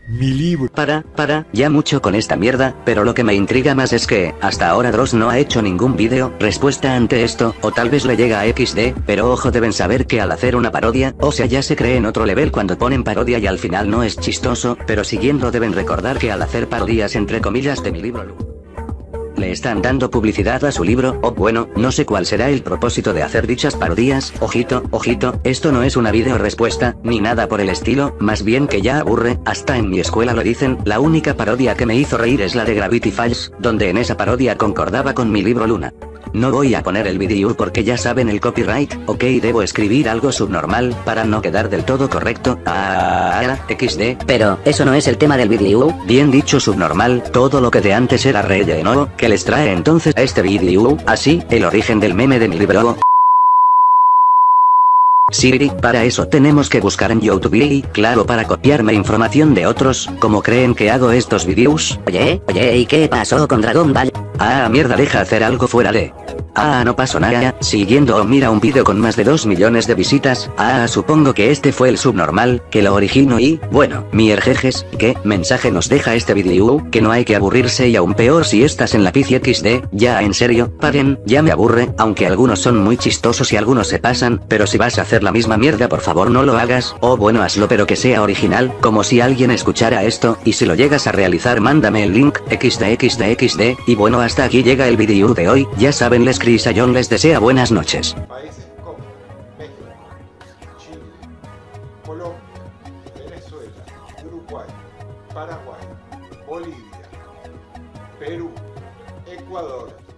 Mi libro. Para, ya mucho con esta mierda, pero lo que me intriga más es que, hasta ahora Dross no ha hecho ningún vídeo, respuesta ante esto, o tal vez le llega a XD, pero ojo, deben saber que al hacer una parodia, o sea ya se cree en otro level cuando ponen parodia y al final no es chistoso, pero siguiendo deben recordar que al hacer parodias entre comillas de mi libro le están dando publicidad a su libro, o bueno, no sé cuál será el propósito de hacer dichas parodias, ojito, esto no es una video respuesta, ni nada por el estilo, más bien que ya aburre, hasta en mi escuela lo dicen, la única parodia que me hizo reír es la de Gravity Falls, donde en esa parodia concordaba con mi libro Luna. No voy a poner el vídeo porque ya saben el copyright, ok, debo escribir algo subnormal, para no quedar del todo correcto, XD. Pero, eso no es el tema del vídeo. Bien dicho subnormal, todo lo que de antes era relleno, que les trae entonces a este vídeo, así, el origen del meme de mi libro. Siri, para eso tenemos que buscar en YouTube y, claro, para copiarme información de otros, como creen que hago estos vídeos. Oye, ¿y qué pasó con Dragon Ball? Mierda, deja hacer algo fuera de... no pasó nada, siguiendo mira un vídeo con más de 2 millones de visitas, supongo que este fue el subnormal, que lo originó y, bueno, mierjejes, ¿qué mensaje nos deja este vídeo? Que no hay que aburrirse y aún peor si estás en la PC XD, ya en serio, paren, ya me aburre, aunque algunos son muy chistosos y algunos se pasan, pero si vas a hacer la misma mierda por favor no lo hagas, o bueno hazlo pero que sea original, como si alguien escuchara esto, y si lo llegas a realizar mándame el link, XD, y bueno hasta aquí llega el vídeo de hoy, ya saben les Chris Ayón les desea buenas noches. Países como México, Chile, Colombia, Venezuela, Uruguay, Paraguay, Bolivia, Perú, Ecuador,